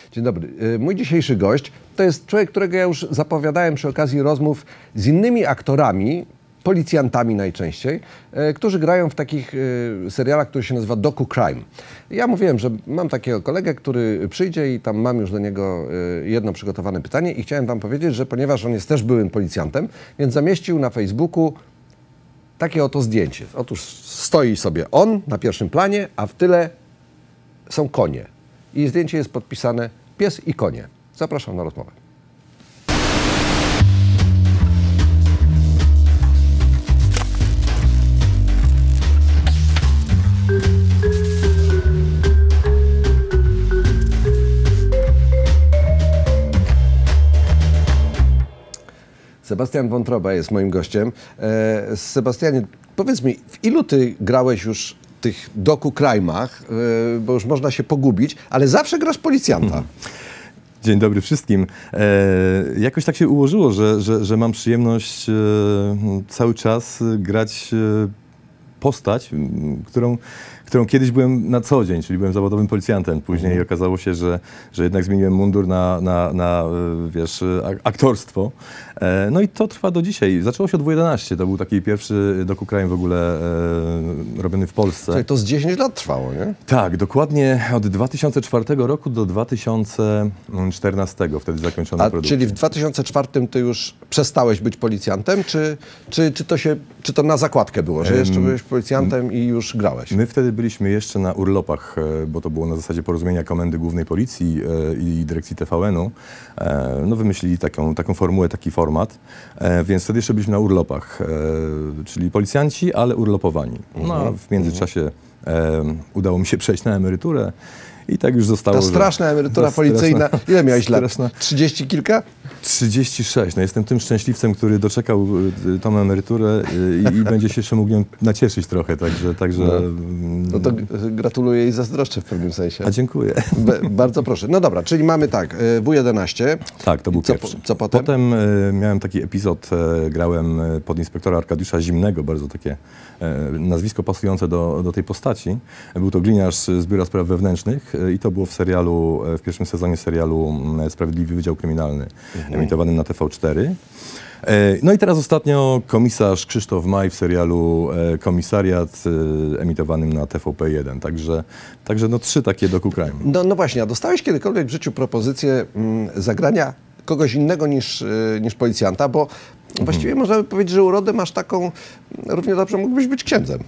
Dzień dobry. Mój dzisiejszy gość to jest człowiek, którego ja już zapowiadałem przy okazji rozmów z innymi aktorami, policjantami najczęściej, którzy grają w takich serialach, który się nazywa docu-crime. Ja mówiłem, że mam takiego kolegę, który przyjdzie i tam mam już do niego jedno przygotowane pytanie i chciałem wam powiedzieć, że ponieważ on jest też byłym policjantem, więc zamieścił na Facebooku takie oto zdjęcie. Otóż stoi sobie on na pierwszym planie, a w tyle są konie. I zdjęcie jest podpisane pies i konie. Zapraszam na rozmowę. Sebastian Wątroba jest moim gościem. Sebastianie, powiedz mi, w ilu ty grałeś już w tych docu-crime'ach, bo już można się pogubić, ale zawsze grasz policjanta. Dzień dobry wszystkim. Jakoś tak się ułożyło, że mam przyjemność cały czas grać postać, którą kiedyś byłem na co dzień, czyli byłem zawodowym policjantem. Później okazało się, że jednak zmieniłem mundur na wiesz, aktorstwo. No i to trwa do dzisiaj. Zaczęło się od W11. To był taki pierwszy docu-crime w ogóle robiony w Polsce. Czyli to z 10 lat trwało, nie? Tak, dokładnie od 2004 roku do 2014. Wtedy zakończono produkcję. Czyli w 2004 ty już przestałeś być policjantem, czy to na zakładkę było, że jeszcze byłeś policjantem i już grałeś? My wtedy byliśmy jeszcze na urlopach, bo to było na zasadzie porozumienia Komendy Głównej Policji i Dyrekcji TVN-u. No wymyślili taką formułę, taki format, więc wtedy jeszcze byliśmy na urlopach, czyli policjanci, ale urlopowani. No a w międzyczasie udało mi się przejść na emeryturę i tak już zostało. Ta straszna emerytura policyjna. Ile miałeś lat? 30 kilka? 36. No jestem tym szczęśliwcem, który doczekał tą emeryturę i będzie się jeszcze mógł nią nacieszyć trochę, także... No to gratuluję i zazdroszczę w pewnym sensie. A dziękuję. Bardzo proszę. No dobra, czyli mamy tak, W11. Tak, to był pierwszy. Co potem? Potem miałem taki epizod, grałem podinspektora Arkadiusza Zimnego, bardzo takie nazwisko pasujące do tej postaci. Był to gliniarz z Biura Spraw Wewnętrznych i to było w pierwszym sezonie serialu Sprawiedliwy Wydział Kryminalny, emitowanym na TV4. No i teraz ostatnio komisarz Krzysztof Maj w serialu Komisariat, emitowanym na TVP1. Także no 3 takie docu-crime. No właśnie, a dostałeś kiedykolwiek w życiu propozycję zagrania kogoś innego niż policjanta, bo właściwie można by powiedzieć, że urodę masz taką, równie dobrze mógłbyś być księdzem.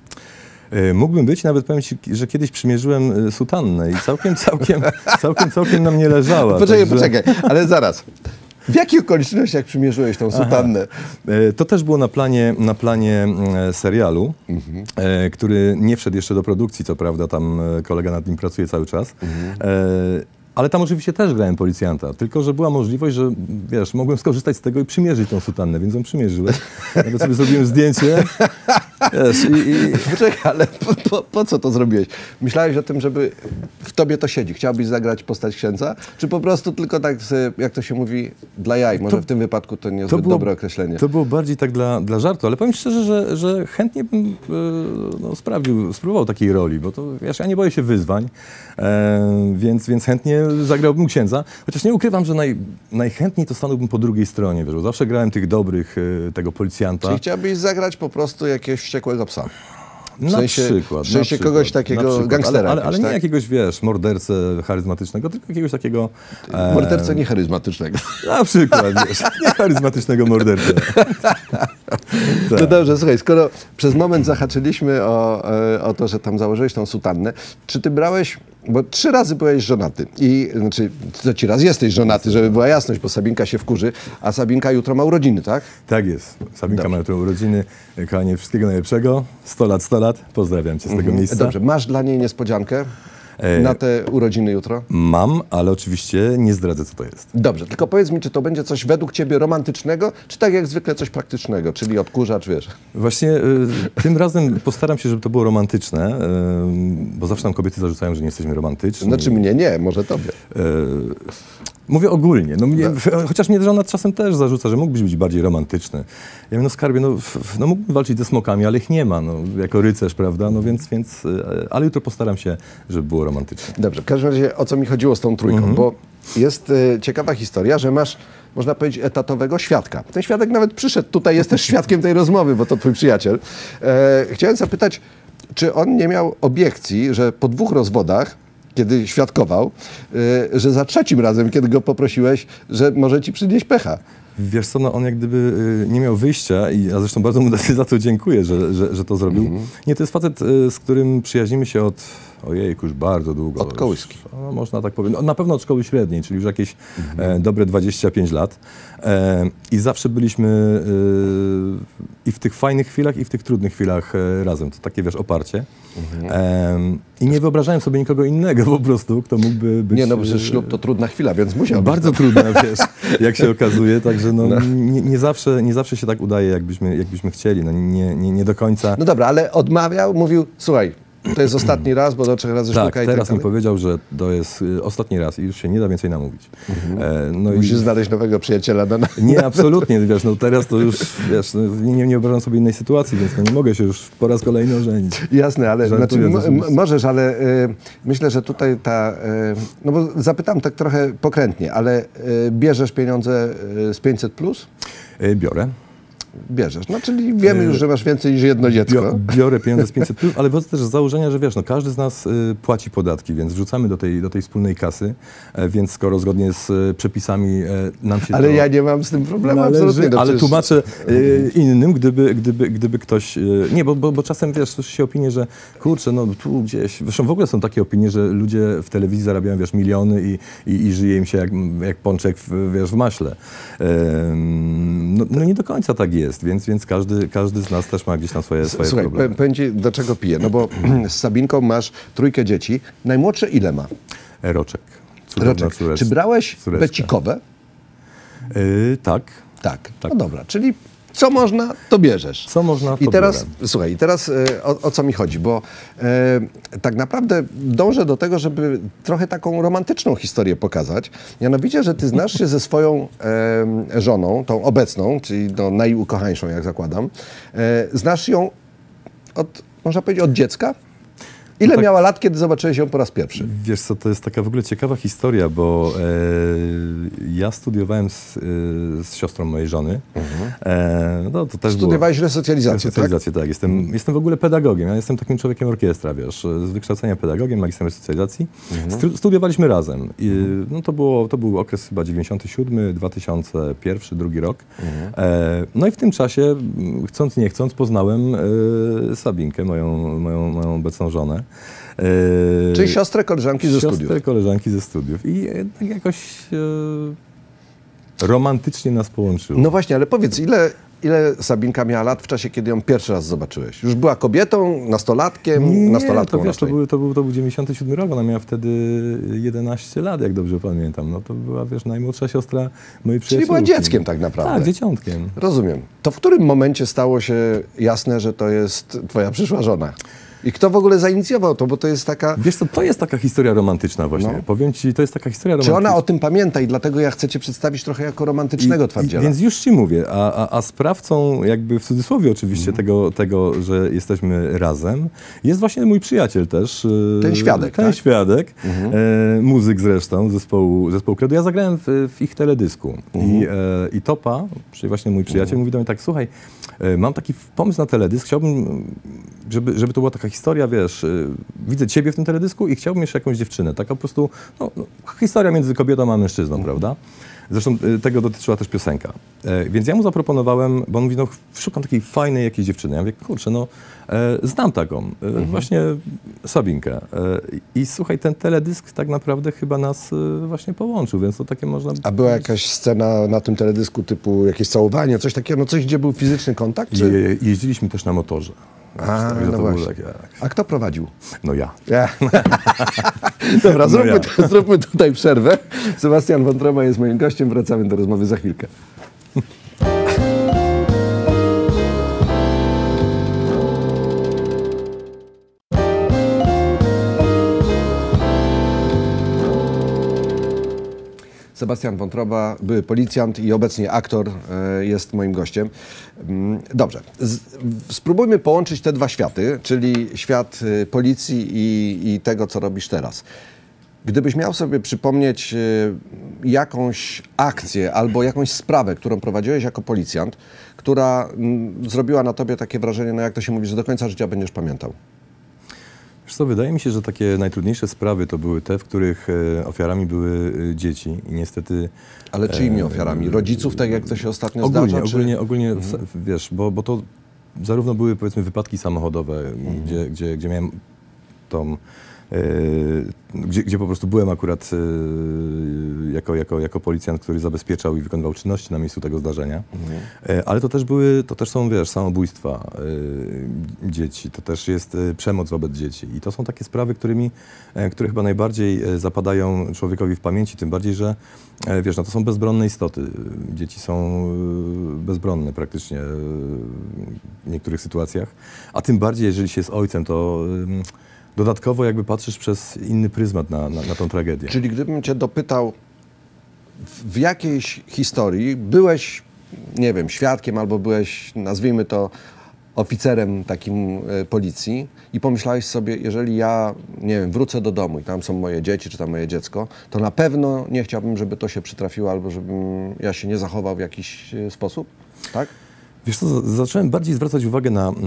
Mógłbym być, nawet powiem ci, że kiedyś przymierzyłem sutannę i całkiem na mnie leżała. Poczekaj, ale zaraz. W jakich okolicznościach przymierzyłeś tą sutannę? To też było na planie serialu, który nie wszedł jeszcze do produkcji, co prawda, tam kolega nad nim pracuje cały czas. Ale tam oczywiście też grałem policjanta, tylko że była możliwość, że wiesz, mogłem skorzystać z tego i przymierzyć tą sutannę, więc ją przymierzyłem. Nawet sobie zrobiłem zdjęcie. Wiesz, Poczekaj, ale po co to zrobiłeś? Myślałeś o tym, żeby w tobie to siedzi? Chciałbyś zagrać postać księdza? Czy po prostu tylko tak, jak to się mówi, dla jaj? Może w tym wypadku to nie jest dobre określenie. To było bardziej tak dla żartu, ale powiem szczerze, że chętnie bym spróbował takiej roli, bo to wiesz, ja nie boję się wyzwań, więc chętnie zagrałbym księdza. Chociaż nie ukrywam, że najchętniej to stanąłbym po drugiej stronie, wiesz, bo zawsze grałem tych dobrych, tego policjanta. Czyli chciałbyś zagrać po prostu jakiegoś wściekłego psa? W sensie kogoś takiego gangstera. Ale nie jakiegoś, wiesz, mordercę charyzmatycznego, tylko jakiegoś takiego... Mordercę niecharyzmatycznego. Na przykład, wiesz, niecharyzmatycznego mordercę. Tak. No dobrze, słuchaj, skoro przez moment zahaczyliśmy o to, że tam założyłeś tą sutannę, czy ty brałeś, bo 3 razy byłeś żonaty i, znaczy, trzeci raz jesteś żonaty, żeby była jasność, bo Sabinka się wkurzy, a Sabinka jutro ma urodziny, tak? Tak jest. Sabinka ma jutro urodziny. Kochanie, wszystkiego najlepszego. 100 lat. Pozdrawiam cię z tego miejsca. Dobrze, masz dla niej niespodziankę na te urodziny jutro? Mam, ale oczywiście nie zdradzę, co to jest. Dobrze, tylko powiedz mi, czy to będzie coś według ciebie romantycznego, czy tak jak zwykle coś praktycznego, czyli odkurzacz, wiesz? Właśnie tym razem postaram się, żeby to było romantyczne, bo zawsze nam kobiety zarzucają, że nie jesteśmy romantyczni. Znaczy mnie nie, może tobie. Mówię ogólnie. No mnie, chociaż mnie żona czasem też zarzuca, że mógłbyś być bardziej romantyczny. Ja mówię, no skarbie, no mógłbym walczyć ze smokami, ale ich nie ma, no, jako rycerz, prawda? No więc, ale jutro postaram się, żeby było romantycznie. Dobrze, w każdym razie o co mi chodziło z tą trójką, bo jest ciekawa historia, że masz, można powiedzieć, etatowego świadka. Ten świadek nawet przyszedł, tutaj jest też świadkiem tej rozmowy, bo to twój przyjaciel. Chciałem zapytać, czy on nie miał obiekcji, że po 2 rozwodach, kiedy świadkował, że za 3. razem, kiedy go poprosiłeś, że może ci przynieść pecha. Wiesz co, no on jak gdyby nie miał wyjścia, a zresztą bardzo mu za to dziękuję, że to zrobił. Nie, to jest facet, z którym przyjaźnimy się od, ojejku, już bardzo długo. Od kołyski. No, można tak powiedzieć. No, na pewno od szkoły średniej, czyli już jakieś dobre 25 lat. I zawsze byliśmy i w tych fajnych chwilach, i w tych trudnych chwilach razem. To takie, wiesz, oparcie. I nie wyobrażałem sobie nikogo innego po prostu, kto mógłby być... Nie, no przecież ślub to trudna chwila, więc musiał Bardzo być. trudna, wiesz, jak się okazuje, także no. Nie zawsze się tak udaje, jakbyśmy chcieli, no nie do końca. No dobra, ale odmawiał, mówił, słuchaj, to jest ostatni raz, bo do 3 razy Tak, sztuka i teraz tak mi dalej. powiedział, że to jest ostatni raz i już się nie da więcej namówić. No Musisz znaleźć nowego przyjaciela na Nie, absolutnie, wiesz, no teraz to już, wiesz, no, nie wyobrażam sobie innej sytuacji, więc no nie mogę się już po raz kolejny ożenić. Jasne, ale Żartuję, znaczy, oczywiście. możesz, ale myślę, że tutaj no bo zapytam tak trochę pokrętnie, ale bierzesz pieniądze z 500+? Biorę. Bierzesz, no czyli wiemy już, że masz więcej niż jedno dziecko. Biorę pieniądze z 500+, ale wychodzę też z założenia, że wiesz, no każdy z nas płaci podatki, więc wrzucamy do tej wspólnej kasy, więc skoro zgodnie z przepisami nam się Ale to ja nie mam z tym problemu należy, absolutnie. No ale przecież- tłumaczę innym, gdyby ktoś... Nie, bo czasem, wiesz, słyszy się opinie, że kurczę, no tu gdzieś... Zresztą w ogóle są takie opinie, że ludzie w telewizji zarabiają, wiesz, miliony i żyje im się jak pączek, wiesz, w maśle. No nie do końca tak jest, więc każdy z nas też ma gdzieś tam swoje Słuchaj, problemy. powiem ci, do czego piję, no bo z Sabinką masz 3 dzieci. Najmłodsze ile ma? Roczek. Cudowna Roczek. Czy brałeś córeczka. becikowe? Tak. Tak. Tak. No dobra, czyli co można, to bierzesz. Co można, to I teraz, biorę. słuchaj, i teraz o co mi chodzi, bo tak naprawdę dążę do tego, żeby trochę taką romantyczną historię pokazać. Mianowicie, że ty znasz się ze swoją żoną, tą obecną, czyli no, najukochańszą, jak zakładam. Znasz ją można powiedzieć, od dziecka? Ile tak. miała lat, kiedy zobaczyłeś ją po raz pierwszy? Wiesz co, to jest taka w ogóle ciekawa historia, bo ja studiowałem z siostrą mojej żony. No, to też Studiowałeś resocjalizację, tak? resocjalizację, tak. Jestem w ogóle pedagogiem. Ja jestem takim człowiekiem orkiestra, wiesz, z wykształcenia pedagogiem, magistrem resocjalizacji. Studiowaliśmy razem. No, to był okres chyba 97, 2001, drugi rok. No i w tym czasie, chcąc nie chcąc, poznałem Sabinkę, moją obecną żonę. Czyli siostrę koleżanki ze studiów. Siostrę koleżanki ze studiów. I tak jakoś romantycznie nas połączyło. No właśnie, ale powiedz, ile Sabinka miała lat w czasie, kiedy ją pierwszy raz zobaczyłeś? Już była kobietą, nastolatkiem, nastolatką to wiesz, raczej. to był 97 rok, ona miała wtedy 11 lat, jak dobrze pamiętam. No to była, wiesz, najmłodsza siostra mojej przyjaciółki. Czyli była dzieckiem tak naprawdę. Tak, dzieciątkiem. Rozumiem. To w którym momencie stało się jasne, że to jest twoja przyszła żona? I kto w ogóle zainicjował to, bo to jest taka... Wiesz co, to jest taka historia romantyczna właśnie. No. Powiem ci, to jest taka historia Czy romantyczna. ona o tym pamięta i dlatego ja chcę cię przedstawić trochę jako romantycznego twardziela? Więc już ci mówię, a sprawcą, jakby w cudzysłowie oczywiście, tego, że jesteśmy razem, jest właśnie mój przyjaciel też. Ten świadek, Ten tak? świadek, muzyk zresztą, zespołu Kredo. Ja zagrałem w ich teledysku. I Topa, czyli właśnie mój przyjaciel, mówi do mnie tak, słuchaj, mam taki pomysł na teledysk, chciałbym, żeby to była taka historia, wiesz, widzę ciebie w tym teledysku i chciałbym jeszcze jakąś dziewczynę. Taka po prostu historia między kobietą a mężczyzną, prawda? Zresztą tego dotyczyła też piosenka. Więc ja mu zaproponowałem, bo on mówi, no szukam takiej fajnej jakiejś dziewczyny. Ja mówię, kurczę, no znam taką, właśnie Sabinkę. I słuchaj, ten teledysk tak naprawdę chyba nas właśnie połączył, więc to takie można... A była jakaś scena na tym teledysku typu jakieś całowanie, coś takiego, no coś, gdzie był fizyczny kontakt? Czy... Jeździliśmy też na motorze. A, Także no to było właśnie. takie, A kto prowadził? no ja. Ja. Dobra, No zróbmy tutaj przerwę. Sebastian Wątroba jest moim gościem. Wracamy do rozmowy za chwilkę. Sebastian Wątroba, były policjant i obecnie aktor, jest moim gościem. Dobrze, spróbujmy połączyć te dwa światy, czyli świat policji i tego, co robisz teraz. Gdybyś miał sobie przypomnieć jakąś akcję albo jakąś sprawę, którą prowadziłeś jako policjant, która zrobiła na tobie takie wrażenie, no jak to się mówi, że do końca życia będziesz pamiętał. Wiesz co, wydaje mi się, że takie najtrudniejsze sprawy to były te, w których ofiarami były dzieci i niestety... Ale czyimi ofiarami? Rodziców, tak jak to się ostatnio zdarza? Ogólnie wiesz, bo to zarówno były, powiedzmy, wypadki samochodowe, gdzie miałem tą... Gdzie po prostu byłem akurat jako policjant, który zabezpieczał i wykonywał czynności na miejscu tego zdarzenia. Ale to też są, wiesz, samobójstwa dzieci, to też jest przemoc wobec dzieci. I to są takie sprawy, które chyba najbardziej zapadają człowiekowi w pamięci, tym bardziej, że wiesz, no to są bezbronne istoty. Dzieci są bezbronne praktycznie w niektórych sytuacjach, a tym bardziej, jeżeli się jest ojcem, to dodatkowo jakby patrzysz przez inny pryzmat na tą tragedię. Czyli gdybym cię dopytał, w jakiejś historii byłeś, nie wiem, świadkiem albo byłeś, nazwijmy to, oficerem takim policji i pomyślałeś sobie, jeżeli ja, nie wiem, wrócę do domu i tam są moje dzieci czy tam moje dziecko, to na pewno nie chciałbym, żeby to się przytrafiło albo żebym ja się nie zachował w jakiś sposób, tak? Wiesz co, zacząłem bardziej zwracać uwagę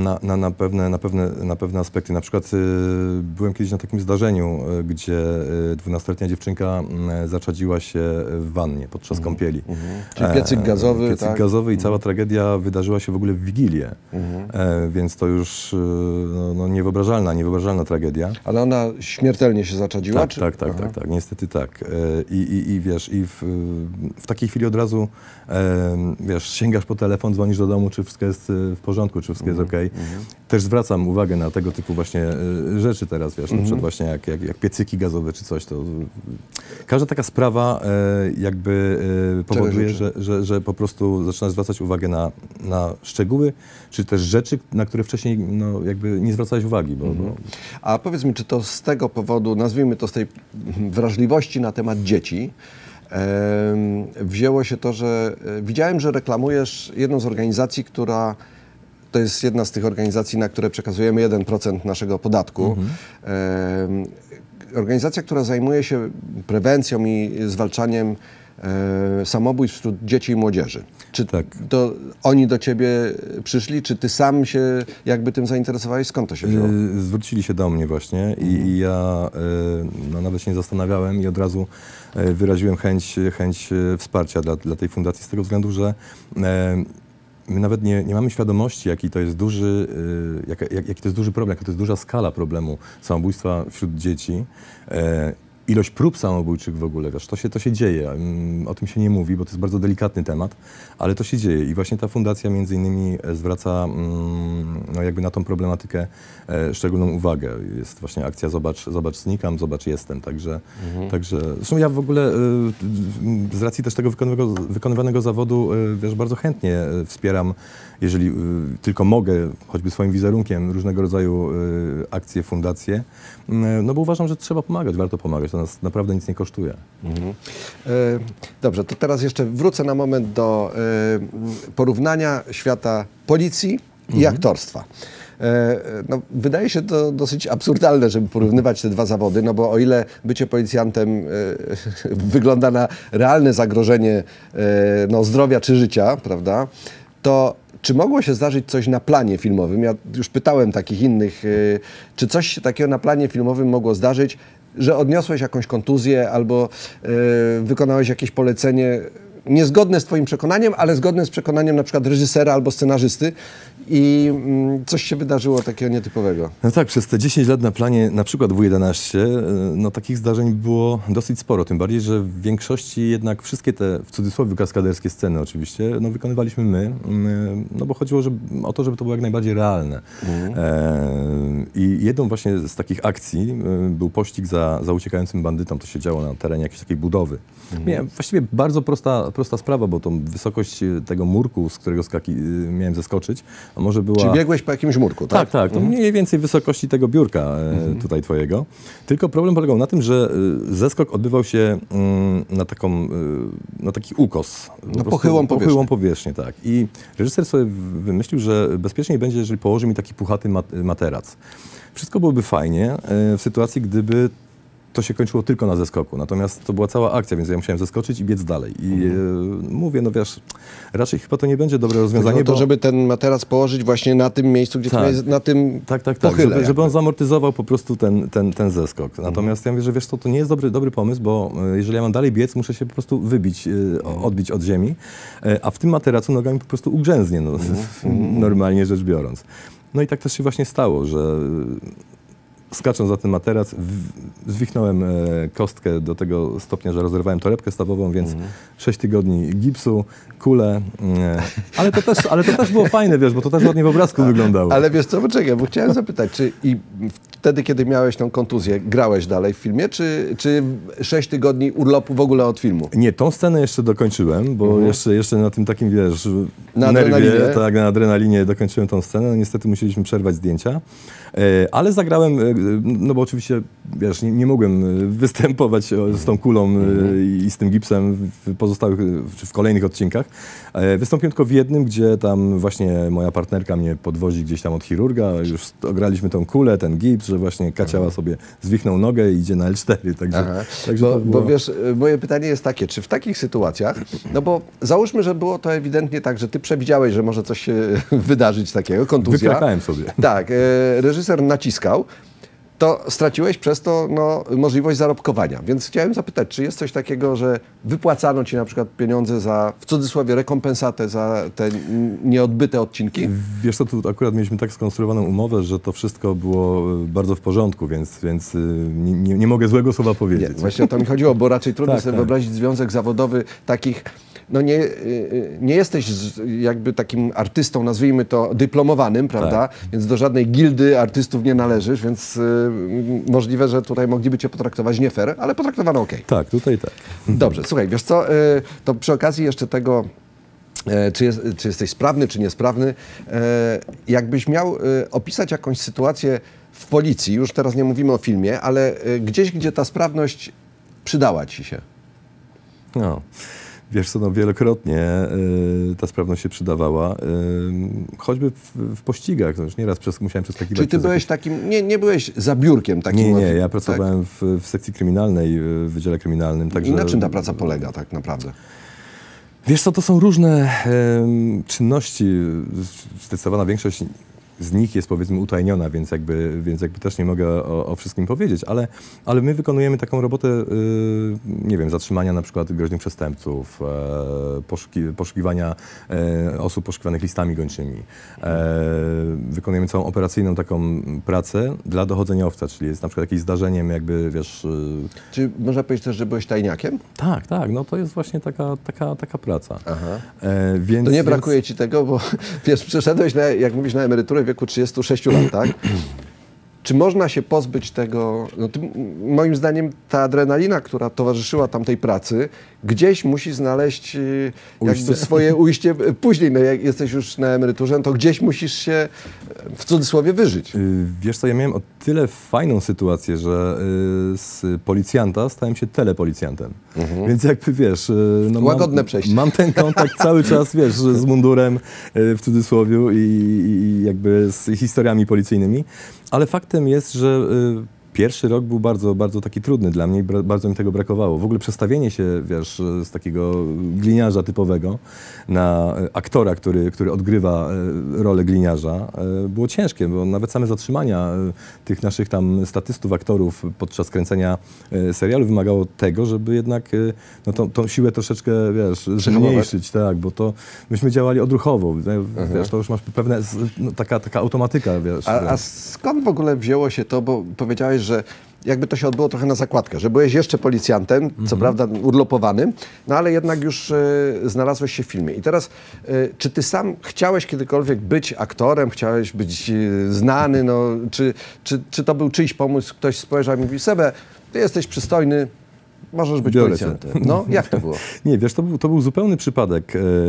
na pewne aspekty. Na przykład byłem kiedyś na takim zdarzeniu, gdzie 12-letnia dziewczynka zaczadziła się w wannie podczas kąpieli. Czyli piecyk gazowy, Piecyk tak? gazowy i cała tragedia wydarzyła się w ogóle w Wigilię. Więc to już niewyobrażalna tragedia. Ale ona śmiertelnie się zaczadziła? Tak, niestety tak. I wiesz, w takiej chwili od razu wiesz, sięgasz po telefon, dzwonisz do domu, czy wszystko jest w porządku, czy wszystko jest okej. Też zwracam uwagę na tego typu właśnie rzeczy teraz, wiesz, na przykład właśnie jak piecyki gazowe czy coś, to każda taka sprawa jakby powoduje, że po prostu zaczynasz zwracać uwagę na szczegóły, czy też rzeczy, na które wcześniej no, jakby nie zwracałeś uwagi. Bo... A powiedz mi, czy to z tego powodu, nazwijmy to z tej wrażliwości na temat dzieci, wzięło się to, że widziałem, że reklamujesz jedną z organizacji, która to jest jedna z tych organizacji, na które przekazujemy 1% naszego podatku. Organizacja, która zajmuje się prewencją i zwalczaniem samobójstw wśród dzieci i młodzieży. Czy to oni do ciebie przyszli, czy ty sam się jakby tym zainteresowałeś? Skąd to się wzięło? Zwrócili się do mnie właśnie i ja no, nawet się nie zastanawiałem i od razu wyraziłem chęć wsparcia dla tej fundacji z tego względu, że my nawet nie mamy świadomości, jaki to jest duży problem, jaka to jest duża skala problemu samobójstwa wśród dzieci. Ilość prób samobójczych w ogóle, wiesz, to się dzieje. O tym się nie mówi, bo to jest bardzo delikatny temat, ale to się dzieje i właśnie ta fundacja między innymi zwraca no jakby na tą problematykę szczególną uwagę. Jest właśnie akcja Zobacz znikam, Zobacz jestem, także zresztą ja w ogóle z racji też tego wykonywanego zawodu, wiesz, bardzo chętnie wspieram, jeżeli tylko mogę, choćby swoim wizerunkiem, różnego rodzaju akcje, fundacje, no bo uważam, że trzeba pomagać, warto pomagać, to nas naprawdę nic nie kosztuje. Dobrze, to teraz jeszcze wrócę na moment do porównania świata policji i aktorstwa. No, wydaje się to dosyć absurdalne, żeby porównywać te dwa zawody, no bo o ile bycie policjantem wygląda na realne zagrożenie no, zdrowia czy życia, prawda, to czy mogło się zdarzyć coś na planie filmowym? Ja już pytałem takich innych, czy coś się takiego na planie filmowym mogło zdarzyć, że odniosłeś jakąś kontuzję albo wykonałeś jakieś polecenie niezgodne z twoim przekonaniem, ale zgodne z przekonaniem na przykład reżysera albo scenarzysty i coś się wydarzyło takiego nietypowego. No tak, przez te 10 lat na planie, na przykład W11, no takich zdarzeń było dosyć sporo, tym bardziej, że w większości jednak wszystkie te, w cudzysłowie, kaskaderskie sceny oczywiście, no wykonywaliśmy my, no bo chodziło o to, żeby to było jak najbardziej realne. I jedną właśnie z takich akcji był pościg za uciekającym bandytą, to się działo na terenie jakiejś takiej budowy. Właściwie bardzo prosta prosta sprawa, bo tą wysokość tego murku, z którego miałem zeskoczyć, a może była... Czy biegłeś po jakimś murku, tak? Tak, to mniej więcej wysokości tego biurka tutaj twojego. Tylko problem polegał na tym, że zeskok odbywał się na taki ukos. Na pochyłą powierzchnię, tak. I reżyser sobie wymyślił, że bezpieczniej będzie, jeżeli położy mi taki puchaty materac. Wszystko byłoby fajnie w sytuacji, gdyby to się kończyło tylko na zeskoku. Natomiast to była cała akcja, więc ja musiałem zeskoczyć i biec dalej. I mówię, no wiesz, raczej chyba to nie będzie dobre rozwiązanie. To, żeby ten materac położyć właśnie na tym miejscu, gdzie na tym pochyle. Żeby on zamortyzował po prostu ten zeskok. Natomiast ja mówię, że wiesz co, to nie jest dobry pomysł, bo jeżeli ja mam dalej biec, muszę się po prostu odbić od ziemi, a w tym materacu nogami po prostu ugrzęznie, normalnie rzecz biorąc. No i tak też się właśnie stało, że skacząc za ten materac, zwichnąłem kostkę do tego stopnia, że rozerwałem torebkę stawową, więc 6 tygodni gipsu, kule. Ale to też było fajne, wiesz, bo to też ładnie w obrazku wyglądało. Ale wiesz co, poczekaj, bo chciałem zapytać, czy i wtedy, kiedy miałeś tą kontuzję, grałeś dalej w filmie, czy 6 tygodni urlopu w ogóle od filmu? Nie, tą scenę jeszcze dokończyłem, bo jeszcze na tym takim, wiesz, na nerwie, adrenalinie. Tak, na adrenalinie dokończyłem tą scenę. No, niestety musieliśmy przerwać zdjęcia, ale zagrałem, no bo oczywiście, wiesz, nie mogłem występować z tą kulą i z tym gipsem w pozostałych, czy w kolejnych odcinkach. Wystąpiłem tylko w jednym, gdzie tam właśnie moja partnerka mnie podwozi gdzieś tam od chirurga, już graliśmy tą kulę, ten gips, że właśnie Kaciała sobie zwichnął nogę i idzie na L4. Także bo wiesz, moje pytanie jest takie, czy w takich sytuacjach, no bo załóżmy, że było to ewidentnie tak, że ty przewidziałeś, że może coś się wydarzyć takiego, kontuzja. Wykrakałem sobie. Tak, reżyser naciskał, to straciłeś przez to możliwość zarobkowania. Więc chciałem zapytać, czy jest coś takiego, że wypłacano ci na przykład pieniądze za, w cudzysłowie, rekompensatę za te nieodbyte odcinki? Wiesz co, tu akurat mieliśmy tak skonstruowaną umowę, że to wszystko było bardzo w porządku, więc nie mogę złego słowa powiedzieć. Nie, właśnie o to mi chodziło, bo raczej trudno sobie wyobrazić związek zawodowy takich... No nie jesteś jakby takim artystą, nazwijmy to, dyplomowanym, prawda? Tak. Więc do żadnej gildy artystów nie należysz, więc możliwe, że tutaj mogliby cię potraktować nie fair, ale potraktowano okej. Tak, tutaj tak. Dobrze, słuchaj, wiesz co, to przy okazji jeszcze tego, czy jesteś sprawny, czy niesprawny, jakbyś miał opisać jakąś sytuację w policji, już teraz nie mówimy o filmie, ale gdzieś, gdzie ta sprawność przydała ci się. No. Wiesz co, wielokrotnie ta sprawność się przydawała, choćby w pościgach. Już nieraz musiałem przeskakiwać. Czyli ty byłeś takim, nie byłeś za biurkiem takim? Nie, ja pracowałem w sekcji kryminalnej, w Wydziale Kryminalnym. Także... I na czym ta praca polega tak naprawdę? Wiesz co, to są różne czynności. Zdecydowana większość z nich jest, powiedzmy, utajniona, więc jakby też nie mogę o wszystkim powiedzieć, ale my wykonujemy taką robotę, nie wiem, zatrzymania na przykład groźnych przestępców, poszukiwania osób poszukiwanych listami gończymi. Wykonujemy całą operacyjną taką pracę dla dochodzeniowca, czyli jest na przykład jakieś zdarzeniem, jakby, wiesz... Czy można powiedzieć też, że byłeś tajniakiem? Tak, no to jest właśnie taka praca. Aha. To nie brakuje ci tego, bo wiesz, przeszedłeś, jak mówisz, na emeryturę w wieku 36 lat, tak? Czy można się pozbyć tego, moim zdaniem ta adrenalina, która towarzyszyła tamtej pracy, gdzieś musi znaleźć jakby swoje ujście później, jak jesteś już na emeryturze, to gdzieś musisz się w cudzysłowie wyżyć. Wiesz co, ja miałem o tyle fajną sytuację, że z policjanta stałem się telepolicjantem. Więc jakby wiesz... łagodne przejście. Mam ten kontakt cały czas, wiesz, z mundurem w cudzysłowie i jakby z historiami policyjnymi. Ale faktem jest, że pierwszy rok był bardzo, bardzo taki trudny dla mnie i bardzo mi tego brakowało. W ogóle przestawienie się, wiesz, z takiego gliniarza typowego na aktora, który odgrywa rolę gliniarza, było ciężkie, bo nawet same zatrzymania tych naszych tam statystów, aktorów podczas kręcenia serialu wymagało tego, żeby jednak tą siłę troszeczkę, wiesz, zmniejszyć, tak, bo to myśmy działali odruchowo, wiesz, to już masz pewne, taka automatyka, wiesz. A skąd w ogóle wzięło się to, bo powiedziałeś, że jakby to się odbyło trochę na zakładkę, że byłeś jeszcze policjantem, co prawda urlopowanym, no ale jednak już znalazłeś się w filmie. I teraz, czy ty sam chciałeś kiedykolwiek być aktorem, chciałeś być znany, czy to był czyjś pomysł, ktoś spojrzał i mówi, Sebe, ty jesteś przystojny, Możesz być Biorę cię. policjantem. No, jak to było? Nie, wiesz, to był zupełny przypadek.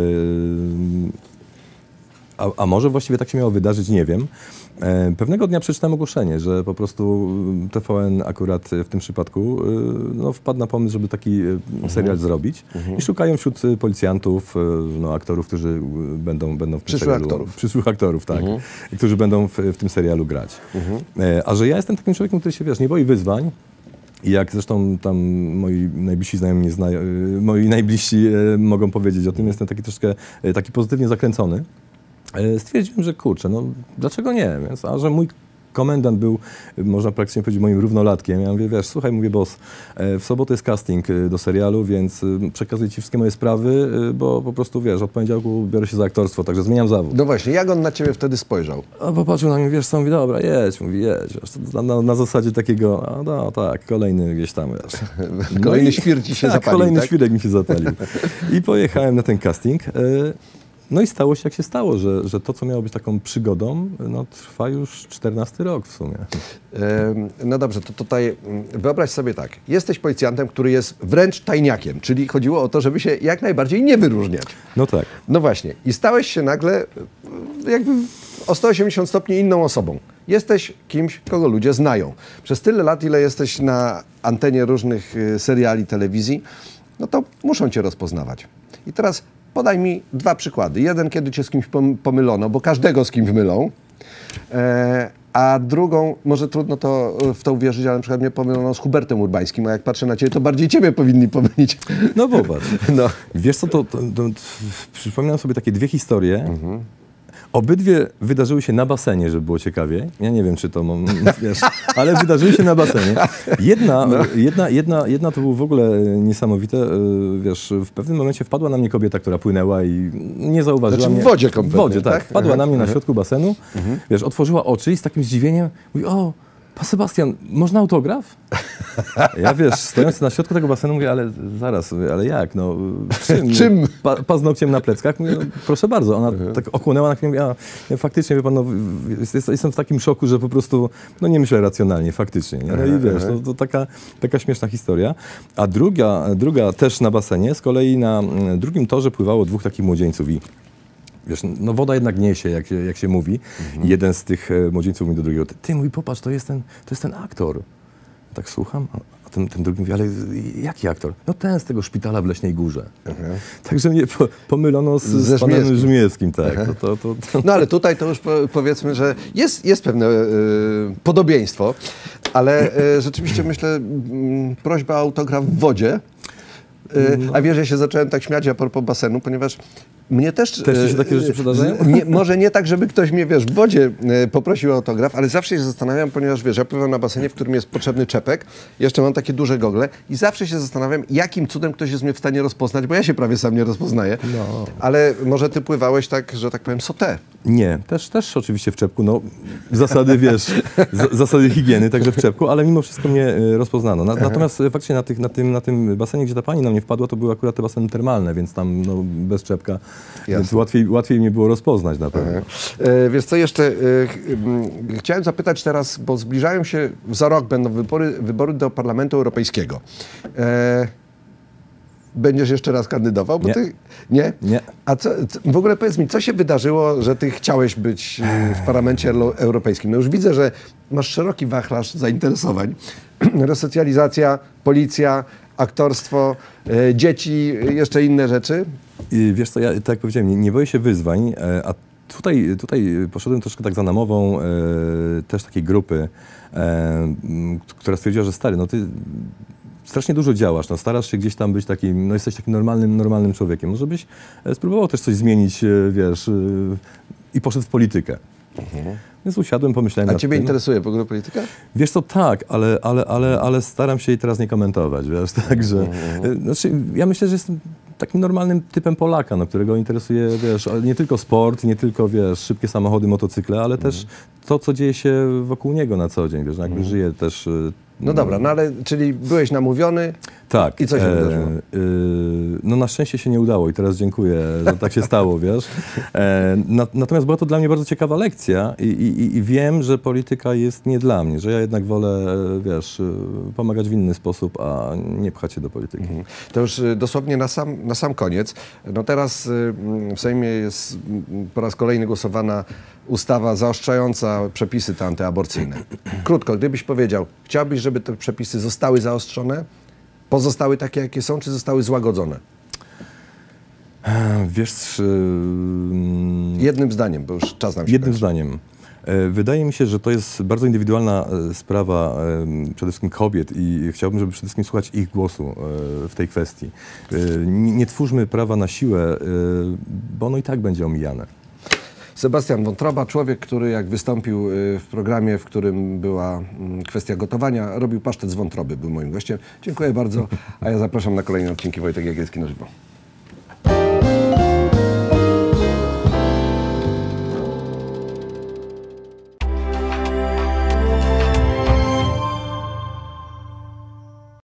A może właściwie tak się miało wydarzyć, nie wiem. Pewnego dnia przeczytałem ogłoszenie, że po prostu TVN akurat w tym przypadku no, wpadł na pomysł, żeby taki serial zrobić. I szukają wśród policjantów no, aktorów, którzy będą w tym serialu. Przyszłych aktorów, tak. Którzy będą w tym serialu grać. A że ja jestem takim człowiekiem, który się, wiesz, nie boi wyzwań. I jak zresztą tam moi najbliżsi znajomi moi najbliżsi mogą powiedzieć o tym, jestem taki troszkę taki pozytywnie zakręcony. Stwierdziłem, że kurczę, no dlaczego nie? Więc, a że mój komendant był, można praktycznie powiedzieć, moim równolatkiem. Ja mówię, wiesz, słuchaj, mówię, boss, w sobotę jest casting do serialu, więc przekazuję ci wszystkie moje sprawy, bo po prostu, wiesz, od poniedziałku biorę się za aktorstwo, także zmieniam zawód. No właśnie, jak on na ciebie wtedy spojrzał? A popatrzył na mnie, wiesz co, mówi, dobra, jedź, mówi, jedź. Wiesz, na zasadzie takiego, no tak, kolejny gdzieś tam, wiesz. Kolejny świr ci się zapalił, kolejny tak? świrek mi się zapalił. I pojechałem na ten casting. No i stało się jak się stało, że to, co miało być taką przygodą, no, trwa już 14 rok w sumie. No dobrze, to tutaj wyobraź sobie tak. Jesteś policjantem, który jest wręcz tajniakiem, czyli chodziło o to, żeby się jak najbardziej nie wyróżniać. No tak. No właśnie. I stałeś się nagle jakby o 180 stopni inną osobą. Jesteś kimś, kogo ludzie znają. Przez tyle lat, ile jesteś na antenie różnych seriali, telewizji, no to muszą cię rozpoznawać. I teraz podaj mi dwa przykłady. Jeden, kiedy cię z kimś pomylono, bo każdego z kimś mylą. A drugą, może trudno w to uwierzyć, ale na przykład mnie pomylono z Hubertem Urbańskim, a jak patrzę na ciebie, to bardziej ciebie powinni pomylić. No popatrz. No. Wiesz co, przypominam sobie takie dwie historie. Obydwie wydarzyły się na basenie, żeby było ciekawie. Ja nie wiem, czy to mam, wiesz, ale wydarzyły się na basenie. Jedna to było w ogóle niesamowite. Wiesz, w pewnym momencie wpadła na mnie kobieta, która płynęła i nie zauważyła znaczy mnie. w wodzie kompletnie, w wodzie, tak. Wpadła na mnie na środku basenu, wiesz, otworzyła oczy i z takim zdziwieniem mówi, o, pan Sebastian, można autograf? Ja, wiesz, stojąc na środku tego basenu mówię, ale zaraz, ale jak, no, czym? Paznokciem na pleckach? Mówię, no, proszę bardzo. Ona tak ochłonęła, na chwilę mówi, a faktycznie, wie pan, no, jestem w takim szoku, że po prostu, no nie myślę racjonalnie, faktycznie. Nie? No i wiesz, to taka śmieszna historia. A druga też na basenie, z kolei na drugim torze pływało dwóch takich młodzieńców i wiesz, no woda jednak niesie, jak się mówi. I jeden z tych młodzieńców mówi do drugiego, ty mówi, popatrz, to jest ten aktor. Tak słucham, a ten drugi mówi, ale jaki aktor? No ten z tego szpitala w Leśnej Górze. Także mnie pomylono z panem Żmieckim, tak. No ale tutaj to już powiedzmy, że jest pewne podobieństwo, ale rzeczywiście myślę, prośba o autograf w wodzie. A wiesz, ja się zacząłem tak śmiać a propos basenu, ponieważ mnie też... Też się takie rzeczy przydarzają? Może nie tak, żeby ktoś mnie, wiesz, w wodzie poprosił o autograf, ale zawsze się zastanawiam, ponieważ, wiesz, ja pływam na basenie, w którym jest potrzebny czepek, jeszcze mam takie duże gogle i zawsze się zastanawiam, jakim cudem ktoś jest mnie w stanie rozpoznać, bo ja się prawie sam nie rozpoznaję. No. Ale może ty pływałeś tak, że tak powiem, sauté. Nie, też oczywiście w czepku, no zasady, wiesz, zasady higieny, także w czepku, ale mimo wszystko mnie rozpoznano. Natomiast faktycznie na tym basenie, gdzie ta pani na mnie wpadła, to były akurat te baseny termalne, więc tam no, bez czepka, więc łatwiej mnie było rozpoznać na pewno. Wiesz co, jeszcze chciałem zapytać teraz, bo zbliżają się, za rok będą wybory do Parlamentu Europejskiego. Będziesz jeszcze raz kandydował? Bo Nie. Ty, nie? Nie. A w ogóle powiedz mi, co się wydarzyło, że ty chciałeś być w Parlamencie Europejskim? No już widzę, że masz szeroki wachlarz zainteresowań. Resocjalizacja, policja, aktorstwo, dzieci, jeszcze inne rzeczy. Wiesz co, ja tak jak powiedziałem, nie boję się wyzwań, a tutaj poszedłem troszkę tak za namową też takiej grupy, która stwierdziła, że stary, no ty strasznie dużo działasz, no starasz się gdzieś tam być takim, no jesteś takim normalnym człowiekiem. Może byś spróbował też coś zmienić, wiesz, i poszedł w politykę. Więc usiadłem, pomyślałem nad ciebie tym. interesuje w ogóle polityka? Wiesz co, tak, ale staram się jej teraz nie komentować, wiesz, także, znaczy, ja myślę, że jestem takim normalnym typem Polaka, no, którego interesuje, wiesz, nie tylko sport, nie tylko, wiesz, szybkie samochody, motocykle, ale też to, co dzieje się wokół niego na co dzień, wiesz, jakby żyje też No dobra, no ale czyli byłeś namówiony Tak. i co się wydarzyło? No na szczęście się nie udało i teraz dziękuję, że tak się stało, wiesz. Natomiast była to dla mnie bardzo ciekawa lekcja i wiem, że polityka jest nie dla mnie, że ja jednak wolę, wiesz, pomagać w inny sposób, a nie pchać się do polityki. To już dosłownie na sam koniec. No teraz w Sejmie jest po raz kolejny głosowana ustawa zaostrzająca przepisy te antyaborcyjne. Krótko, gdybyś powiedział, chciałbyś, żeby te przepisy zostały zaostrzone, pozostały takie, jakie są, czy zostały złagodzone? Wiesz... Jednym zdaniem, bo już czas nam się Jednym kończy. zdaniem. Wydaje mi się, że to jest bardzo indywidualna sprawa przede wszystkim kobiet i chciałbym, żeby przede wszystkim słuchać ich głosu w tej kwestii. Nie twórzmy prawa na siłę, bo ono i tak będzie omijane. Sebastian Wątroba, człowiek, który jak wystąpił w programie, w którym była kwestia gotowania, robił pasztet z wątroby, był moim gościem. Dziękuję bardzo, a ja zapraszam na kolejne odcinki Wojtek Jagielski na żywo.